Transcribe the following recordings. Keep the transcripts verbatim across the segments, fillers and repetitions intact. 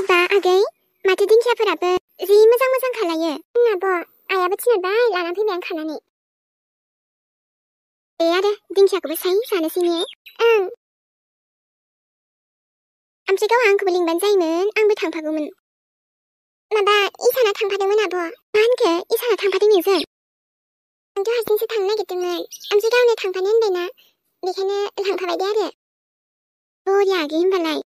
बा आगै माथो दिंखियाफोराबो जि मोजां मोजां खालायो। आब' आइयाबो थिनहरबाय लाना फैबाय आं खानानै। दे आरो दिंखियाखौबो साइ जानोसै ने? ओं। ओमफ्राय गावहा आंखौबो लिंबानो जायोमोन, आंबो थांफागौमोन। माबा इसाना थांफादोंमोन आब'। मा होनखो इसाना थांफादों नोंजों? आंथ' हारसिंसो थांनो नागिरदोंमोन, ओमफ्राय गावनो थांफानो होनबायना, बेखायनो लांफाबाय दे आरो। बरिया आगै होनबालाय।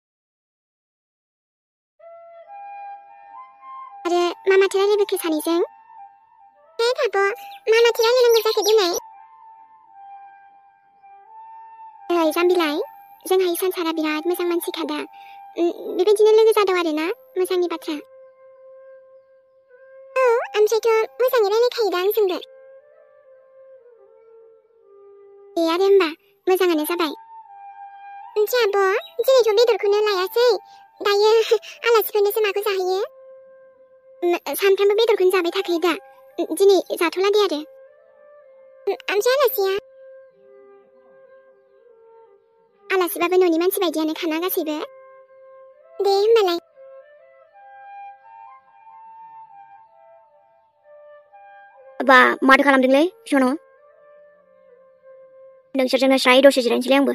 आरो मा माथो रायलायबोखो सानैजों? हे आब' मा माथो रायलायनांगौ जाखो दिनै? ओइ जाम्बिलाय, जोंहा इसान सारा बिराद मोजां मानसिखा दा। बेबायदिनो लोगो जादों आरो ना, मोजांनि बाथ्रा। औ ओमफ्रायथ' मोजाङै रायलायखायो दा आंजोंबो। दे आरो होमबा मोजाङानो जाबाय। ओमफ्राय आब' दिनैथ' बेदरखौनो लायासै, दायो आलासिफोरनोसो माखौ जाहैयो? सानफ्रामबो बेदरखौनो जाबाय थाखायो दा, दिनै जाथ'ला दे आरो। ओमफ्राय आलासिया? आलासिबाबो न'नि मानसि बायदियानो खाना गासैबो। दे होमबालाय। बा माथो खालामदोंलै सनु? नोंसोरजोंनो स्राय दसे जिरायनोसैलै आंबो।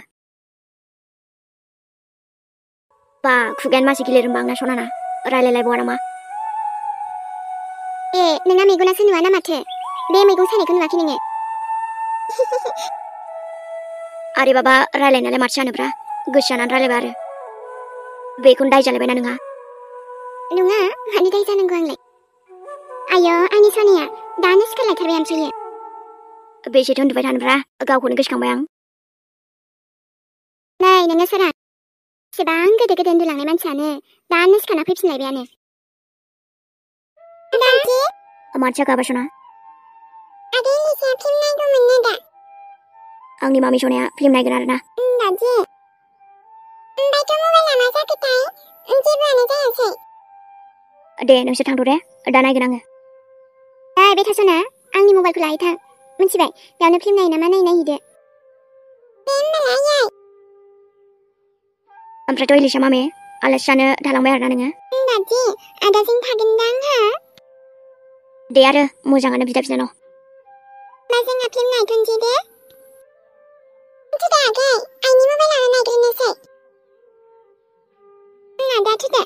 बा खुगायानो मासे गिलिर होनबा आंना सनाना, रायलायलायबावा नामा? ए नोंना मेगनासो नुवा ना माथो? बे मैगं सायनायखौ नुवाखै नोङो? आरे बाबा रायलायनायालाय माथो जानोब्रा, गोसो जानानै रायलायबा आरो। बेखौनो दाय जालायबायना नोंहा? नङा, मानो दाय जानांगौ आंलाय? आयो आंनि सनाया दानो सिखारलायथारबाय ओमफ्रायो। बेसेथो उन्दुबाय थानोब्रा, गावखौनो गोसोखांबाय आं। नै नोङो सोरा? एसेबां गोदो गोदो उन्दुलांनाय मानसियानो दानो सिखारना फैफिनलायबायानो। दादि? माथो जाखो आबा सना? आदै लिजाया फिल्म नायगौमोन दा। आंनि मामि सनाया फिल्म नायगोन आरो ना? दादि। ओमफ्रायथ' मबाइला मा जाखोथाय? जेबोआनो जायासै। दे नोंसोर थांथ' दे, दा नायगोन आङो। ओइ बेथा सना, आंनि मबाइलखौ लायै थां। मिथिबाय, बेयावनो फिल्म नायो नामा नाय नायहैदो। दे होमबालाय आयै। ओमफ्रायथ' इलिसा मामे, आलासि जानो थालांबाय आरोना नोङो? दादि, आदाजों थागोनदां हा? दे आरो मोजाङानो बिदा बिनानाव। होमबा जोंहा फिल्म नायथ'नोसै दे। थुदो आगै, आइनि मबाइलावनो नायग्रोनोसै। आदा थुदो।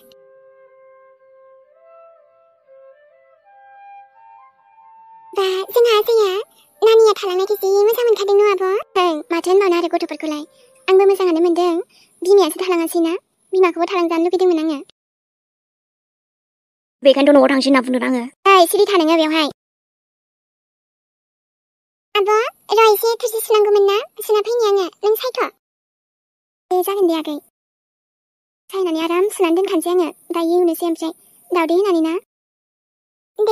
बा जोंहा आजाया नानिया थालांनायखौ जि मोजां मोनखादों न' आब'? ओं माथो होनबावनो आरो गथ'फोरखौलाय, आंबो मोजाङानो मोनदों। बिमायासो थालाङासैना, बिमाखौबो थालांजानो लुगैदोंमोन आङो। बेखायनोथ' न'आव थांसै होनना बुंदों आङो। ओइ सिरि था नोङो बेवहाय। आब' र' एसे थोरसि सुनांगौमोन ना, सुना फैनि आङो, नों सायथ'। दे जागोन दे आगै। सायनानै आराम सुनानै दोनखानोसै आङो, दायो एवनोसै ओमफ्राय दावदै होनानै ना। दे।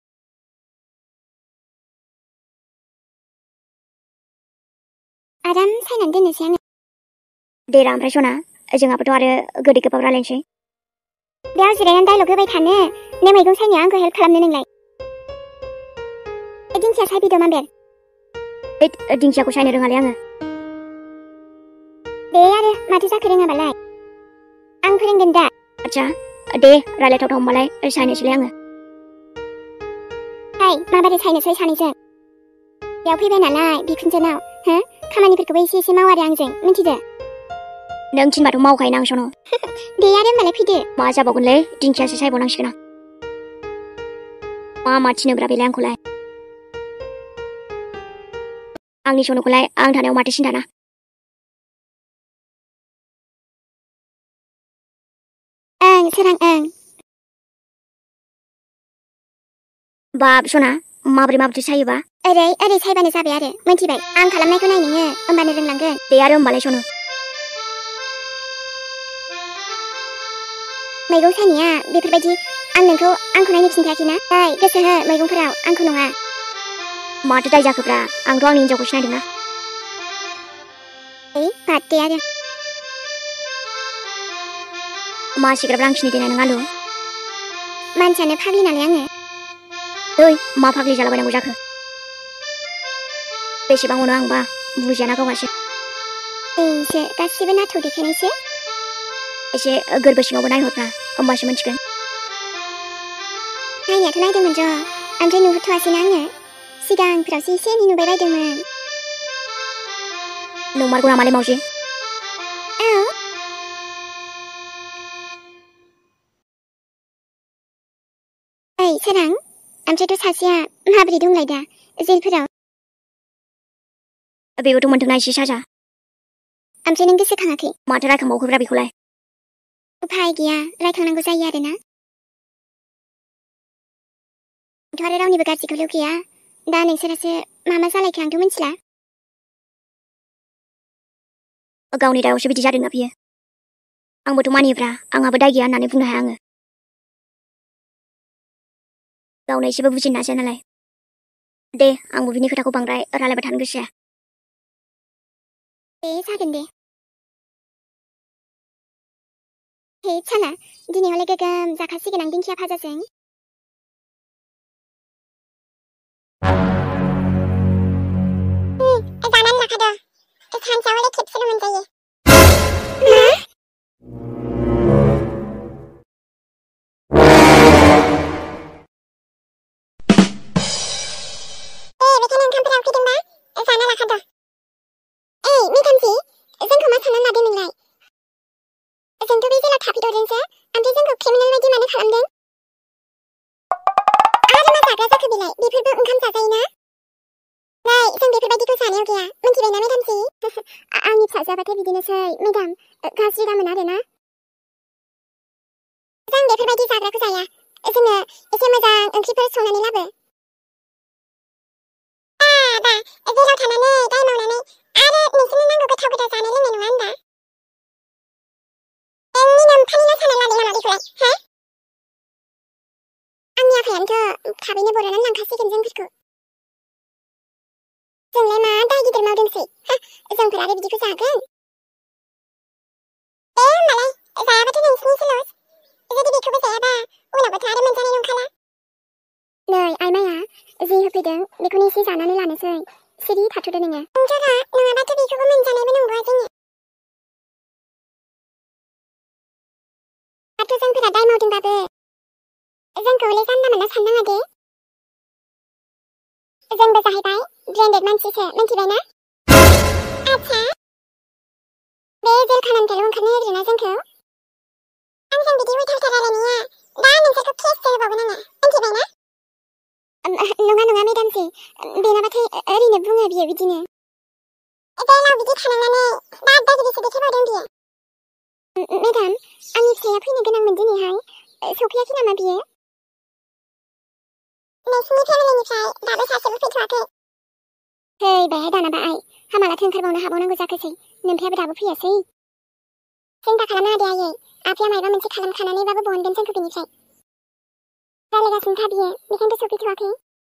आराम सायनानै दोननोसै आङो। दे रा ओमफ्राय सना, जोंहाबोथ' आरो गोदै गोबाब रायलायनोसै। बेयाव जिरायनानै डायलग होबाय थानो, ने मैगं सायनायाव आंखौ हेल्प खालामनो नोंलाय। दिंखिया सायफैदो माबेर। बे दिंखियाखौ सायनो रोङालै आङो। दे आरो माथो जाखो रोङाबालाय, आं फोरोंगोन दा। आच्छा दे रायलायथावथाव होमबालाय सायनोसैलाय आङो। हाय माबारै सायनोसै सानैजों। बेयाव फैबाय नालाय बिखुनजोनाव, हो खामानिफोरखौबो एसे एसे माव आरो आंजों, मिथिदो? नों थिनबाथ' मावखायोना आं सनु। दे आरो होमबालाय फैदो। मा जाबावगोनलै, दिंखियासो सायबावनांसिगोन आं। मा मा थिनोब्रा बेलाय आंखौलाय। आंनि सनुखौलाय आं थानायाव माथो सिन्थाना। ओं सोरां ओं। बाब सना, माबोरै माबोरै सायोबा? ओरै ओरै सायबानो जाबाय आरो, मिथिबाय? आं खालामनायखौ नाय नोङो, होमबानो रोंलांगोन। दे आरो होमबालाय सनु। मैगं सायनाया बेफोरबायदि आं नोंखौ आंखौ नायनो खिन्थायाखैना? दाय गोसो हो मैगंफोराव, आंखौ नङा। माथो दाय जाखोब्रा, आंथ' आंनि हिन्जावखौ सिनायदोंना। ओइ बाद दे आरो। मा सिग्राब रांखिनि देना नों आलु? मानसियानो फाग्लि नालाय आङो। ओइ मा फाग्लि जालाबायनांगौ जाखो? बेसेबां अनो आंबा, बुजियाना गावहासो। ओइसो गासिबो नाथौ देखायनायसो। एसे गोरबो सिङावबो नायहरब्रा। होमबासो मिन्थिगोन। नायनायाथ' नायदोंमोन र', ओमफ्राय नुहुरथ'आसैना आङो। सिगांफोरावसो एसे एनै नुबाय बायदोंमोन। नंमारगौ नामालै मावजि? औ। ओइ सोरां, ओमफ्रायथ' सासेया माबोरै दंलाय दा जेलफोराव? बेबोथ' मोनदोंना एसे साजा। ओमफ्राय नों गोसोखाङाखै? माथो रायखांबावखोब्रा बेखौलाय? उफाय गैया, रायखांनांगौ जायो आरोना। आंथ' आरो रावनिबो गाज्रिखौ लुगैया। दा नोंसोरासो मा मा जालायखो आंथ' मिथिला। गावनि दायावसो बिदि जादोंना बियो। आंबोथ' मानियोब्रा, आंहाबो दाय गैया होननानै बुंनो हाया आङो। गावनो एसेबो बुजिनो नाजाया नालाय। दे, आंबो बिनि खोथाखौ बांद्राय रायलायबाय थानो गोसो जाया। दे जागोन दे। हे साला, दिनै हले गोगोम जाखासिगोन आं दिंखिया भाजाजों। जानानै लाखादो, सानसेयाव हले खेबसेल' मोनजायो। मा? जोंथ' बे जेलाव थाफैदोंसो, ओमफ्राय जोंखौ क्रिमिनेल बायदि मानो खालामदों? आरो मा जाग्रा जाखो बेलाय? बेफोरबो ओंखाम जाजायोना? नै, जों बेफोरबायदिखौ जानायाव गैया, मिन्थिबायना मेदामजि? आंनि फिसाजोआबाथाय बिदिनोसै, मेदाम, गाज्रि दामोन आरोना। जों बेफोरबायदि जाग्राखौ जाया, जोंनो एसे मोजां ओंख्रिफोर संनानै लाबो। बाबा, जेलाव थानानै दाय मावनानै आरो नोंसोरनो नांगौ गोथाव गोथाव जानाय लोंनाय नङा होनबा? नोंनि नोम्फानिल' सानना लादों नामा बेखौलाय, हो? आंनि आफायानोथ' थाबैनो बरनानै लांखासिगोन जोंफोरखौ। जोंलाय मा दाय गिदिर मावदोंसै, हा? जोंफोर आरो बिदिखौ जागोन? दे होमबालाय, जायाबाथ' नोंसिनिसो लस। जुदि बेखौबो जायाबा, उनावबोथ' आरो मोनजानाय नंखाला। नै आइमाया, जि होफैदों बेखौनो एसे जानानै लानोसै। सिरि थाथ'दो नोङो। नोंथ'रा, नङाबाथ' बेखौबो मोनजानायबो नंबावा जोङो। दाथ' जोंफोरा दाय मावदोंबाबो जोंखौ हले जानला मोनला साननाङा दे। जोंबो जाहैबाय ब्रेन्डेड मानसिसो, मिन्थिबायना? आच्छा, बे जेल खानानिफ्रायल' ओंखारनो होग्रोना जोंखौ? आंजों बिदि उल्था उल्था रायलायनाया दा नोंसोरखौ केससो होबावगोन आङो, मिन्थिबायना? नङा नङा मेदामजि, बेनाबाथाय ओरैनो बुङो बियो बिदिनो। जेलाव बिदि थानांनानै दादागिरिसो देखायबावदों बियो। मेदाम, आंनि फिसाया फैनो गोनांमोन दिनैहाय, सफैयाखै नामा बियो? नोंसिनि फेमिलिनिफ्राय दाबो सासेबो फैथ'वाखै। फैबाय दानाबा आइ, हामालाथो ओंखारबावनो हाबावनांगौ जाखोसै, नोम्फायाबो दाबो फैयासै। सिन्था खालामनाङा दे आयै, आफाया मायबा मोनसे खालामखानानैबाबो बहनगोन जोंखौ बेनिफ्राय। रायलायगासिनो था बियो, बेखायनोथ' सफैथ'वाखै।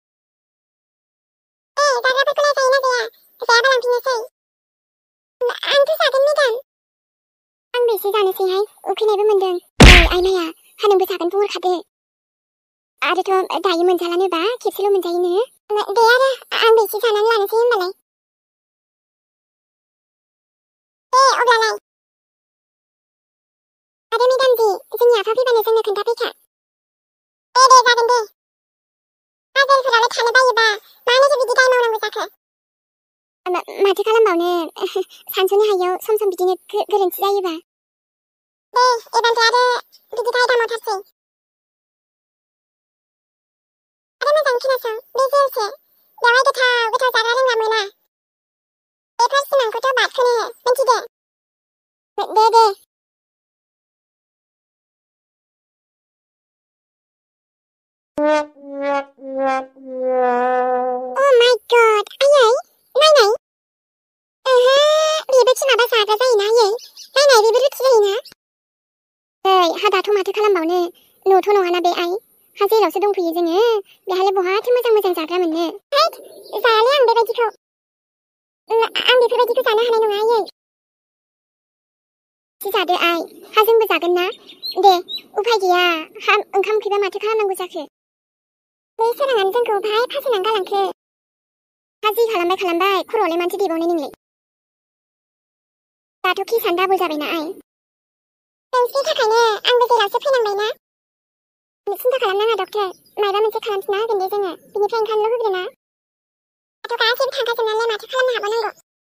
ए, जाग्राफोरखौलाय जायोना जाया? जायाबा लांफिननोसै। आंथ' जागोन मेदाम। आंबो एसे जानोसैहाय, उखैनायबो मोनदों। ओइ आइमाया, हा नोंबो जागोन बुंहरखादो। आरोथ' दायो मोनजालानोबा खेबसेल' मोनजायोनो। दे आरो, आंबो एसे जानानै लानोसै होमबालाय। दे अब्लालाय। आरो मेदामजि, जोंनि आफा फैबानो जोंनो खोन्थाफैखा। दे दे जागोन दे। हाजेलफोरावलाय थानो बायोबा मानोथो बिदि दाय मावनांगौ जाखो? माथो खालामबावनो, सानस'नो हायैयाव सम सम बिदिनो गोरोन्थि जायोबा। दे, एबारनिफ्राय आरो बिदि दाय दामावथारसै। आरो मोजाङै खोनासं, बे जेलसो, बेवहाय गोथाव गोथाव जाग्रा लोंग्रा मोना। बेफोर सिमांखौथ' बादखौनो हो, मिन्थिदो? दे दे। Oh my god, आयै, नायनाय। ओहो, बेबोखि माबा जाग्रा जायोना आयै? नायनाय, बेबो रुथि जायोना? ओइ, हा दाथ' माथो खालामबावनो, न'थ' नङाना बे आइ, हा जेलावसो दंफैयो जोङो, बेहालाय बहाथो मोजां मोजां जाग्रा मोननो? हैद, जायालै आं बेबायदिखौ। आं बेफोरबायदिखौ जानो हानाय नङा आयै। एसे जादो आइ, हा जोंबो जागोन ना? दे, उफाय गैया, हा ओंखाम उखैबा माथो खालामनांगौ जाखो? बे सोराङानो जोंखौ बाहाय फासायनानै गालांखो। हा जि खालामबाय खालामबाय, खर'आवलाय मानसि देबावनो नोंलाय? दाथ' केसआनो डाबल जाबायना आइ। बेनि थाखायनो आंबो जेरावसो फैनांबायना सिन्था खालामनाङा डक्टर मायबा मोनसे खालामफिनना होगोन दे जोङो बिनिफ्राय ओंखारल' होग्रोना दाथ' गासैबो थांखाजोब नालाय माथो खालामनो हाबावनांगौ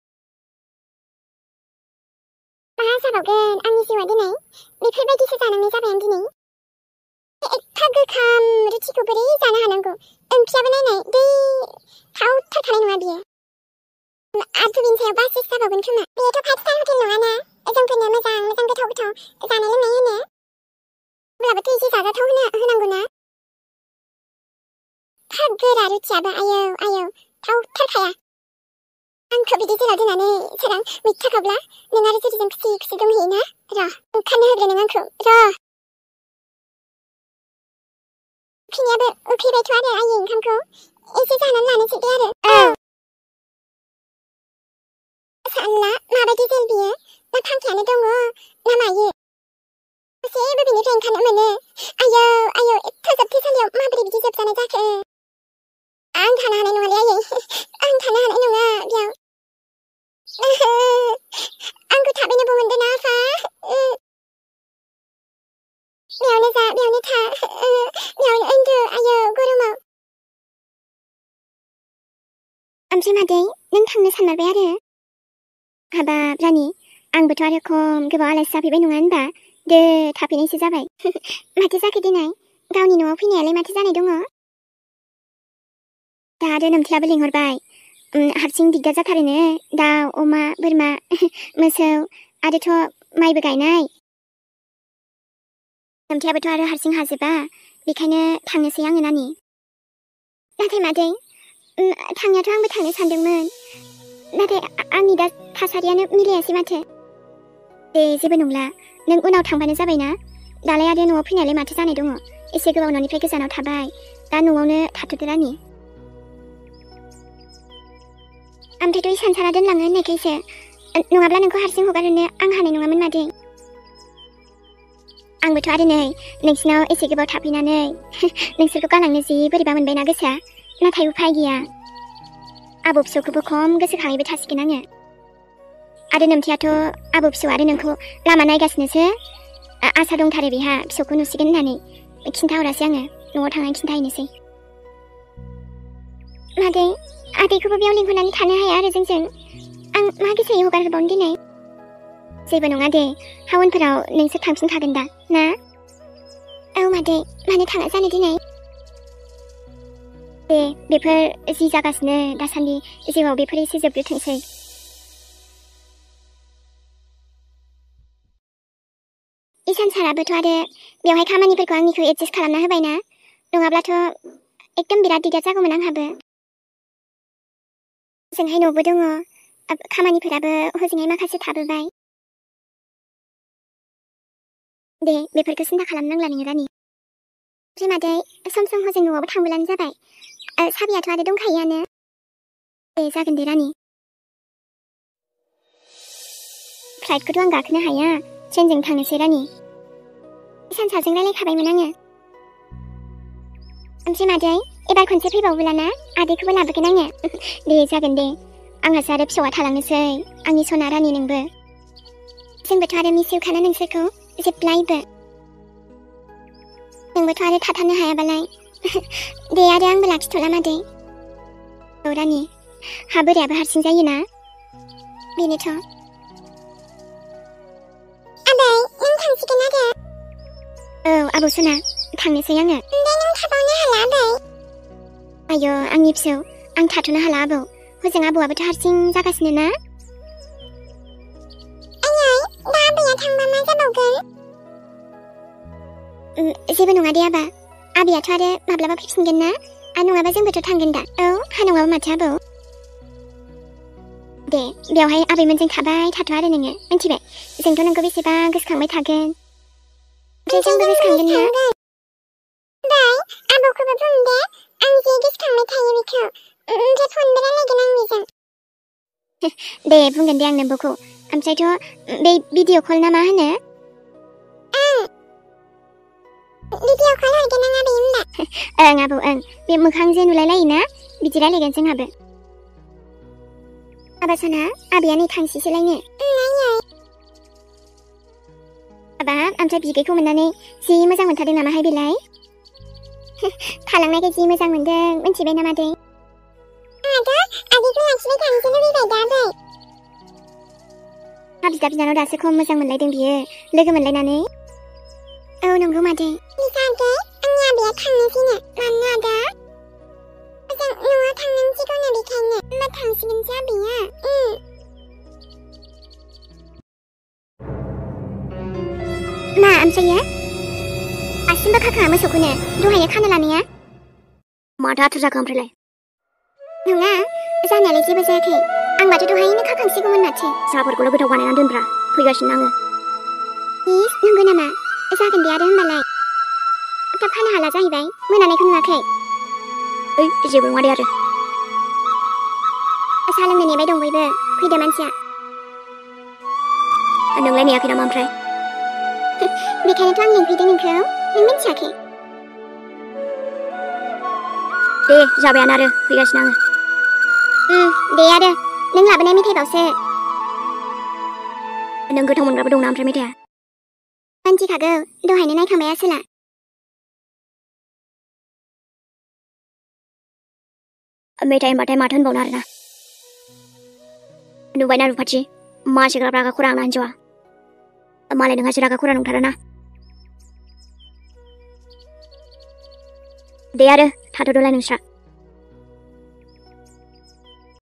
मा जाबावगोन आंनि जिउआ दिनै बेफोरबायदिसो जानांनाय जाबाय आं दिनै एफा गोखाम रुटिखौ बोरै जानो हानांगौ ओंख्रियाबो नायनाय दै थावथार थानाय नङा बियो आरो बिनि सायाव बासिस जाबावगोन खोमा बेयोथ' फाइभ स्टार हटेल नङाना जोंफोरनो मोजां मोजां गोथाव गोथाव जानाय लोंनाय होनो अब्लाबोथ' एसे जाजाथाव होनो होनांगौना फा गोरा रुटियाबो आयौ आयौ थावथारखाया आंखौ बिदि जेराव दोननानै सोरां मिथ्याखौब्ला नों आरो जुदिजों खुसि खुसि दंहैयोना र' ओंखारनो होग्रो नों आंखौ र' उखैनायाबो उखैबायथ' आरो आयै ओंखामखौ एसे जानानै लानोसै दे आरो औ सानला माबायदि जेल बियो ना फांखायानो दङ ना मायो गासैबो बिनिफ्राय ओंखारनो मोनो आयौ आयौ एथ' जोबथेसालियाव माबोरै बिदि जोबजानाय जाखो आं थानो हानाय नङालै आयै आं थानो हानाय नङा बेयाव आंखौ थाबैनो बहनदो ना आफा बेयावनो जा बेयावनो था बेयावनो उन्दु आयौ गरमाव ओमफ्राय मादै नों थांनो सानमारबाय आरो हाबाब रानि आंबोथ' आरो खम गोबाव आलासि जाफैबाय नङा होनबा दे थाफैनायसो जाबाय माथो जाखो दिनै गावनि न'आव फैनायालाय माथो जानाय दङ दा आरो नोमथायाबो लिंहरबाय हारसिं दिगदार जाथारोनो दाउ अमा बोरमा मोसौ आरोथ' माइबो गायनाय नोमथायाबोथ' आरो हारसिं हाजोबा बेखायनो थांनोसै आङो नानि नाथाय मादै थांनायाथ' आंबो थांनो सानदोंमोन नाथाय आंनि दा थासारियानो मिलायासै माथो दे जेबो नंला नों उनाव थांबानो जाबायना दालाय आरो न'आव फैनायालाय माथो जानाय दङ एसे गोबाव न'निफ्राय गोजानाव थाबाय दा न'आवनो थाथ'दो रानि ओमफ्रायथ' इसान सारा दोनलाङो होननायखायसो नङाब्ला नोंखौ हारसिं हगारहरनो आं हानाय नङामोन मादै आंबोथ' आरो नै नोंसिनाव एसे गोबाव थाफैनानै नोंसोरखौ गालांनो जि बोरैबा मोनबायना गोसोआ नाथाय उफाय गैया आबौ फिसौखौबो खम गोसोखाङैबो थासिगोन आङो आरो नोमथायाथ' आबौ फिसौ आरो नोंखौ लामा नायगासिनोसो आसा दंथारो बेहा फिसौखौ नुसिगोन होननानै खिन्थाहरासै आङो न'आव थांनानै खिन्थाहैनोसै मादै आदैखौबो बेयाव लिंहरनानै थानो हाया आरो जोंजों आं मा गोसोयै हगारहरबावनो दिनै जेबो नङा दे हाउनफोराव नोंसोर थांफिनखागोन दा ना औ मादै मानो थाङा जानो दिनै दे बेफोर जि जागासिनो दासान्दि जिउआव बेफोर एसे जोबग्रोथोंसै इसान साराबोथ' आरो बेवहाय खामानिफोरखौ आंनिखौ एडजास्ट खालामना होबायना नङाब्लाथ' एकदम बिराद दिगदार जागौमोन आंहाबो जोंहाय न'बो दङ खामानिफोराबो हजोंहाय माखासे थाबोबाय दे बेफोरखौ सिन्था खालामनांला नोङो रानि ओमफ्राय मादै सम सम हजों न'आवबो थांबोलानो जाबाय साबियाथ' आरो दंखायोआनो दे जागोन दे रानि फ्लाइटखौथ' आं गाखोनो हाया ट्रेनजों थांनोसै रानि इसान सारजों रायलायखाबायमोन आङो ओमफ्राय मादै एबार खनसे फैबावोब्लाना आदैखौबो लाबोगोन आङो दे जागोन दे आंहासो आरो फिसौआ थालांनोसै आंनि सना रानि नोंबो जोंबोथ' आरो मिसिउखाना नोंसोरखौ जेब्लायबो नोंबोथ' आरो थाथारनो हायाबालाय दे आरो आंबो लाखिथ'ला मादै औ रानि हा बोरायाबो हारसिं जायोना बेनोथ' आबै नों थांसिगोन आरो औ आबौ सना थांनोसै आङो दे नों थाबावनो हाला आबै आयौ आंनि फिसौ आं थाथ'नो हाला आबौ हजों आबौआबोथ' हारसिं जागासिनो ना आयै दा आबैया थांबा मा जाबावगोन जेबो नङा दे आबा आबैयाथ' आरो माब्लाबा फैफिनगोन ना आरो नङाबा जोंबोथ' थांगोन दा औ हा नङाबा माथो आबौ दे बेवहाय आबैमोनजों थाबाय थाथ' आरो नोङो मिन्थिबाय जोंथ' नोंखौ बेसेबा गोसोखांबाय थागोन ओमफ्राय जोंबो गोसोखांगोन ना बाय आबौखौबो बुं दे आं जि गोसोखांबाय थायो बेखौ ओमफ्राय फनबो रायलायगोन आं बेजों दे बुंगोन दे आं नोंबोखौ ओमफ्रायथ' बे भिडिअ कल ना मा होनो भिडिअ कल हरगोन आं आबै होनबा ओं आबौ ओं बे मोखांजों नुलायलायोना बिदि रायलायगोन जोंहाबो आबा सना आबैया नै थांसैसोलायनो हाबाब ओमफ्राय बिदैखौ मोननानै जि मोजां मोनथारदों नामाहाय बेलाय थालांनायखौ जि मोजां मोनदों मिन्थिबाय ना मादै आदा आदैखौ लाखिबाय थानोसो लुबैबाय दा आदै हा बिदा बिनानाव दासो खम मोजां मोनलायदों बियो लोगो मोनलायनानै औ नंगौ मादै लिखा आदै आंनि आबैया थांनोसैनो मानो आदा मोजां न'आव थांनांसिगौनो बेखायनो होमबा थांसिगोनसो आबैया मा ओमफ्रायो दासिमबो खाखाङा मोसौखौनो दहायनो खानो लानाया माथो आथुर जाखो ओमफ्रायलाय नङा जानायालाय जेबो जायाखै आंबाथ' दहायनो खाखांसिगौमोन माथो साहाफोरखौल' गोथाव बानायनानै दोनब्रा फैगासिनो आङो इस नंगौ नामा जागोन दे आरो होमबालाय थाब खानो हाला जाहैबाय मोनानायखौ नुवाखै ओइ जेबो नङा दे आरो साहा लोंनो नेबाय दं बयबो फैदो मानसिया नोंलाय नेयाखै नामा ओमफ्राय बेखायनोथ' आं लिंफैदों नोंखौ नों मिन्थियाखै दे जाबायानो आरो फैगासिनो आङो दे आरो नों लाबोनाय मेथाइबावसो नों गोथाव मोनग्राबो दंना ओमफ्राय मेथाइया मिन्थिखागौ दहायनो नायखांबाय आसोला मेथाइ होनबाथाय माथो होनबावनो आरोना नुबायना रुपाथि मासेग्राब रागा खरा आंना हिन्जावा मालाय नोंहासो रागा खरा नंथाराना दे आरो थाथ'दोलाय नोंस्रा